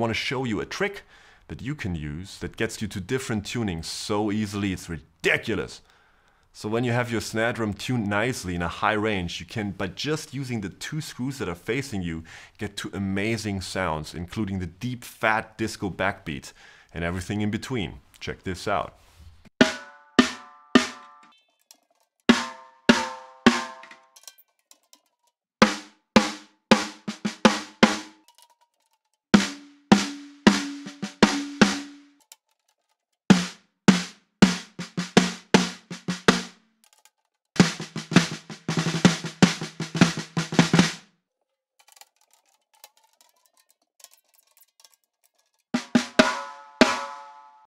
I want to show you a trick that you can use that gets you to different tunings so easily, it's ridiculous. So when you have your snare drum tuned nicely in a high range, you can, by just using the 2 screws that are facing you, get to amazing sounds, including the deep, fat disco backbeat and everything in between. Check this out.